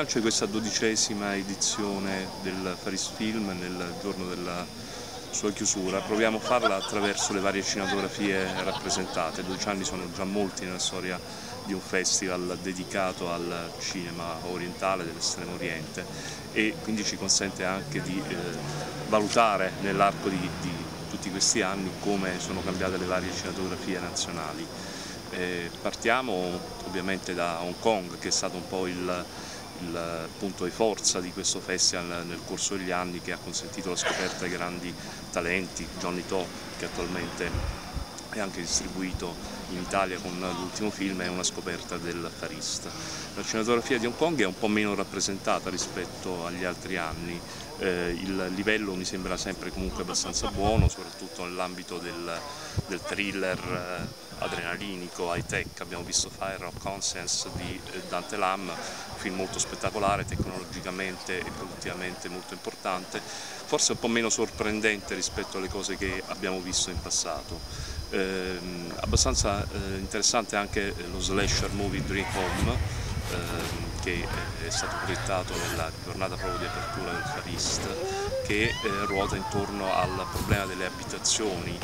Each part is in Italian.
lancio di questa 12ª edizione del Far East Film nel giorno della sua chiusura proviamo a farla attraverso le varie cinematografie rappresentate. 12 anni sono già molti nella storia di un festival dedicato al cinema orientale dell'estremo oriente e quindi ci consente anche di valutare nell'arco di tutti questi anni come sono cambiate le varie cinematografie nazionali. Partiamo ovviamente da Hong Kong, che è stato un po' il punto di forza di questo festival nel corso degli anni, che ha consentito la scoperta di grandi talenti. Johnny To, che attualmente è anche distribuito in Italia con l'ultimo film, è una scoperta del Far East. La cinematografia di Hong Kong è un po' meno rappresentata rispetto agli altri anni, il livello mi sembra sempre comunque abbastanza buono, soprattutto nell'ambito del thriller adrenalinico, high tech. Abbiamo visto Fire of Conscience di Dante Lam, un film molto spettacolare, tecnologicamente e produttivamente molto importante, forse un po' meno sorprendente rispetto alle cose che abbiamo visto in passato. Abbastanza interessante anche lo slasher movie Dream Home, che è stato proiettato nella giornata proprio di apertura del Far East, che ruota intorno al problema delle abitazioni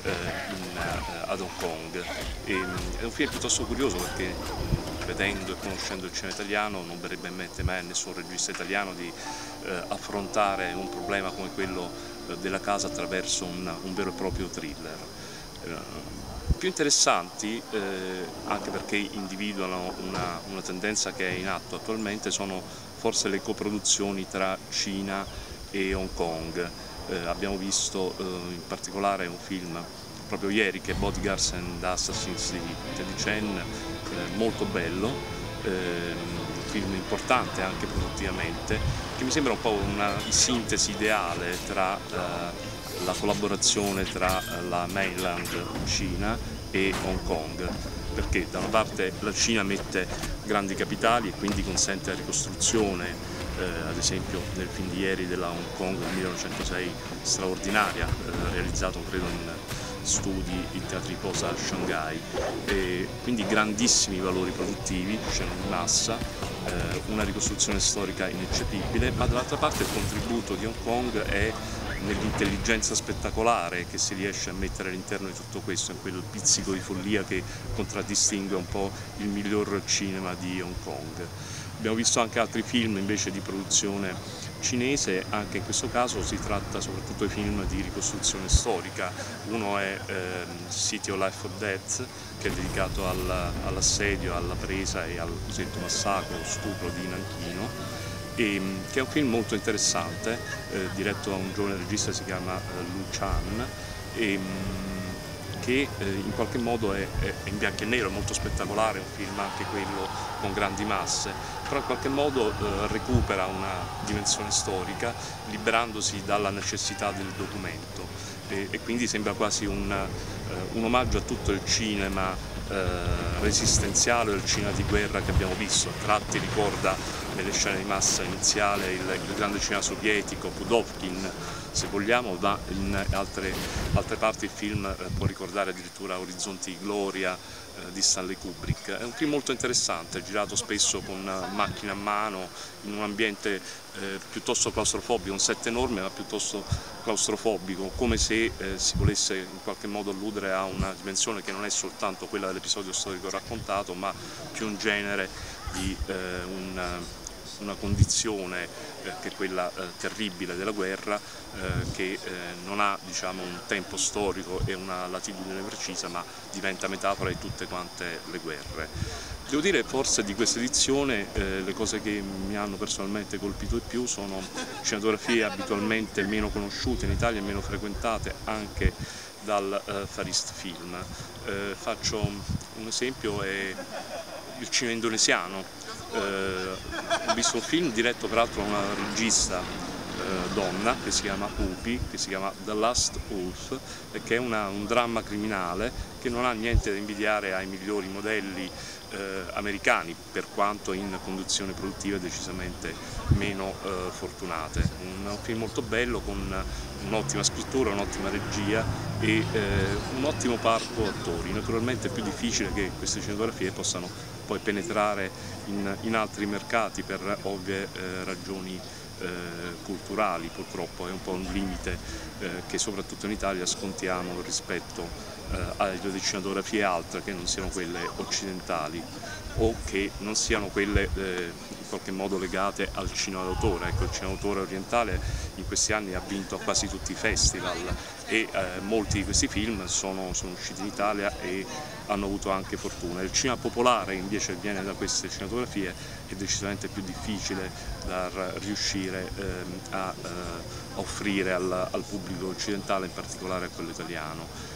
ad Hong Kong. È un film piuttosto curioso perché vedendo e conoscendo il cinema italiano non verrebbe in mente mai a nessun regista italiano di affrontare un problema come quello della casa attraverso un vero e proprio thriller. Più interessanti, anche perché individuano una tendenza che è in atto attualmente, sono forse le coproduzioni tra Cina e Hong Kong. Abbiamo visto in particolare un film proprio ieri, che è Bodyguards and Assassins di Teddy Chen, molto bello, un film importante anche produttivamente, che mi sembra un po' una sintesi ideale tra la collaborazione tra la mainland Cina e Hong Kong, perché da una parte la Cina mette grandi capitali e quindi consente la ricostruzione, ad esempio nel film di ieri della Hong Kong del 1906 straordinaria, realizzato credo in studi in teatri di posa a Shanghai, e quindi grandissimi valori produttivi, scene di massa, una ricostruzione storica ineccepibile, ma dall'altra parte il contributo di Hong Kong è nell'intelligenza spettacolare che si riesce a mettere all'interno di tutto questo, in quel pizzico di follia che contraddistingue un po' il miglior cinema di Hong Kong. Abbiamo visto anche altri film invece di produzione cinese, anche in questo caso si tratta soprattutto di film di ricostruzione storica. Uno è City of Life or Death, che è dedicato all'assedio, alla presa e al cosiddetto massacro, stupro di Nanchino, che è un film molto interessante, diretto da un giovane regista che si chiama Lu Chan, che in qualche modo è in bianco e nero, è molto spettacolare, è un film anche quello con grandi masse, però in qualche modo recupera una dimensione storica liberandosi dalla necessità del documento e quindi sembra quasi un omaggio a tutto il cinema resistenziale o il cinema di guerra che abbiamo visto. A tratti ricorda nelle scene di massa iniziale il grande cinema sovietico, Pudovkin se vogliamo, ma in altre parti il film può ricordare addirittura Orizzonti di Gloria di Stanley Kubrick. È un film molto interessante, girato spesso con macchine a mano, in un ambiente piuttosto claustrofobico, un set enorme ma piuttosto claustrofobico, come se si volesse in qualche modo alludere a una dimensione che non è soltanto quella dell'episodio storico raccontato, ma più in genere di una condizione che è quella terribile della guerra, che non ha, diciamo, un tempo storico e una latitudine precisa, ma diventa metafora di tutte quante le guerre. Devo dire forse di questa edizione le cose che mi hanno personalmente colpito di più sono cinematografie abitualmente meno conosciute in Italia e meno frequentate anche dal Far East Film. Faccio un esempio, è il cinema indonesiano. Ho visto un film diretto peraltro da una regista donna che si chiama Upi, che si chiama The Last Wolf, e che è un dramma criminale che non ha niente da invidiare ai migliori modelli americani, per quanto in condizioni produttive decisamente meno fortunate. Un film molto bello, con un'ottima scrittura, un'ottima regia e un ottimo parco attori. Naturalmente è più difficile che queste cinematografie possano poi penetrare in altri mercati per ovvie ragioni culturali. Purtroppo è un po' un limite che soprattutto in Italia scontiamo rispetto alle cinematografie altre che non siano quelle occidentali o che non siano quelle in qualche modo legate al cinema d'autore. Ecco, il cinema d'autore orientale in questi anni ha vinto a quasi tutti i festival e molti di questi film sono usciti in Italia e hanno avuto anche fortuna. Il cinema popolare invece che viene da queste cinematografie è decisamente più difficile da riuscire a offrire al pubblico occidentale, in particolare a quello italiano.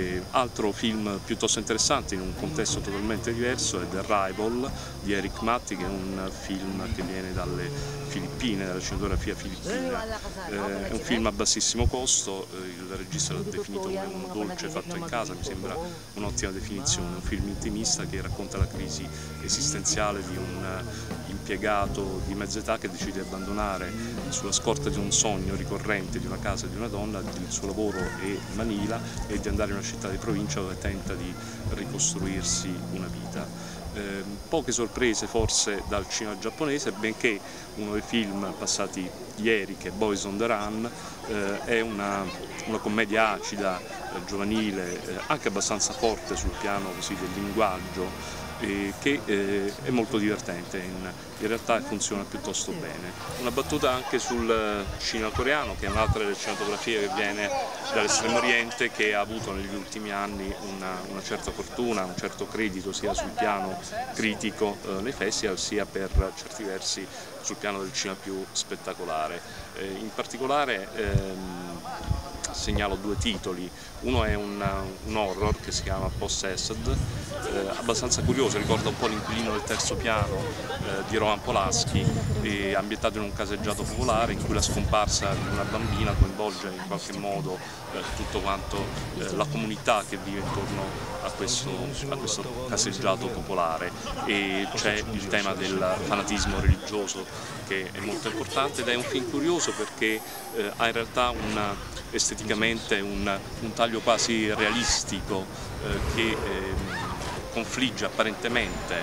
Altro film piuttosto interessante in un contesto totalmente diverso è The Rival di Eric Matti, che è un film che viene dalle Filippine, dalla cinematografia filippina. È un film a bassissimo costo, il regista l'ha definito come un dolce fatto in casa, mi sembra un'ottima definizione, un film intimista che racconta la crisi esistenziale di un impiegato di mezza età che decide di abbandonare, sulla scorta di un sogno ricorrente di una casa e di una donna, il suo lavoro è Manila, e di andare in una città di provincia dove tenta di ricostruirsi una vita. Poche sorprese forse dal cinema giapponese, benché uno dei film passati ieri, che è Boys on the Run, è una commedia acida, giovanile, anche abbastanza forte sul piano così del linguaggio, che è molto divertente, in realtà funziona piuttosto bene. Una battuta anche sul cinema coreano, che è un'altra delle cinematografie che viene dall'Estremo Oriente, che ha avuto negli ultimi anni una certa fortuna, un certo credito sia sul piano critico nei festival, sia per certi versi sul piano del cinema più spettacolare. In particolare segnalo due titoli. Uno è un horror che si chiama Possessed, abbastanza curioso, ricorda un po' L'inquilino del terzo piano di Roman Polanski, ambientato in un caseggiato popolare in cui la scomparsa di una bambina coinvolge in qualche modo tutto quanto la comunità che vive intorno a questo caseggiato popolare, e c'è il tema del fanatismo religioso che è molto importante, ed è un film curioso perché ha in realtà esteticamente un taglio quasi realistico che confligge apparentemente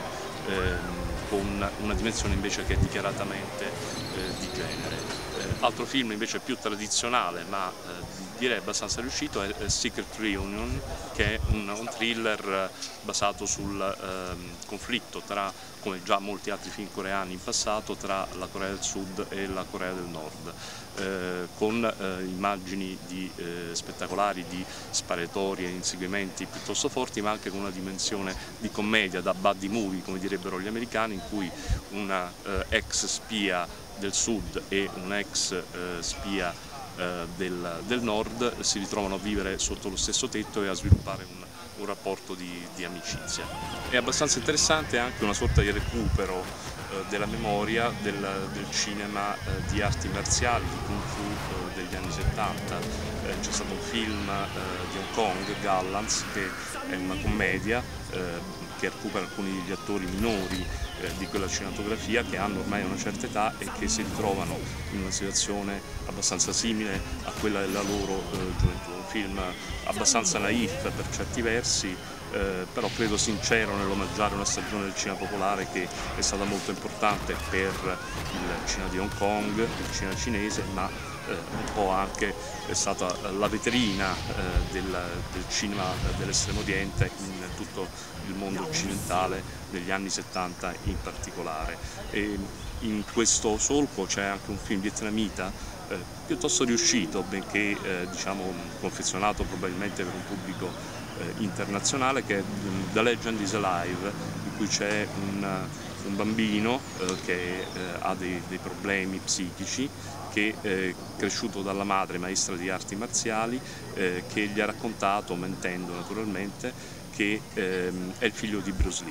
con una dimensione invece che è dichiaratamente di genere. Altro film invece più tradizionale, ma direi abbastanza riuscito, è Secret Reunion, che è un thriller basato sul conflitto tra, come già molti altri film coreani in passato, tra la Corea del Sud e la Corea del Nord, con immagini spettacolari di sparatorie e inseguimenti piuttosto forti, ma anche con una dimensione di commedia, da buddy movie come direbbero gli americani, in cui una ex spia del Sud e un ex spia del Nord si ritrovano a vivere sotto lo stesso tetto e a sviluppare un rapporto di amicizia. È abbastanza interessante anche una sorta di recupero della memoria del cinema di arti marziali, di Kung Fu degli anni 70. C'è stato un film di Hong Kong, Gallants, che è una commedia che recupera alcuni degli attori minori di quella cinematografia, che hanno ormai una certa età e che si ritrovano in una situazione abbastanza simile a quella della loro gioventù. Un film abbastanza naif per certi versi, però credo sincero nell'omaggiare una stagione del cinema popolare che è stata molto importante per il cinema di Hong Kong, il cinema cinese, ma un po' anche è stata la vetrina del cinema dell'Estremo Oriente in tutto il mondo occidentale negli anni 70 in particolare. E in questo solco c'è anche un film vietnamita piuttosto riuscito, benché diciamo confezionato probabilmente per un pubblico internazionale, che è The Legend is Alive, in cui c'è un bambino che ha dei problemi psichici, che è cresciuto dalla madre maestra di arti marziali, che gli ha raccontato, mentendo naturalmente, che è il figlio di Bruce Lee.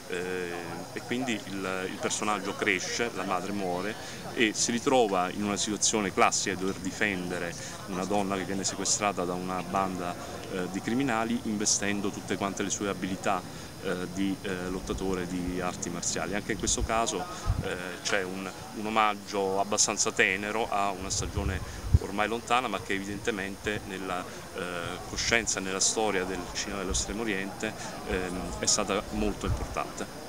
e quindi il personaggio cresce, la madre muore e si ritrova in una situazione classica di dover difendere una donna che viene sequestrata da una banda di criminali, investendo tutte quante le sue abilità di lottatore di arti marziali. Anche in questo caso c'è un omaggio abbastanza tenero a una stagione ormai lontana, ma che evidentemente nella coscienza e nella storia del cinema dell'Estremo Oriente è stata molto importante.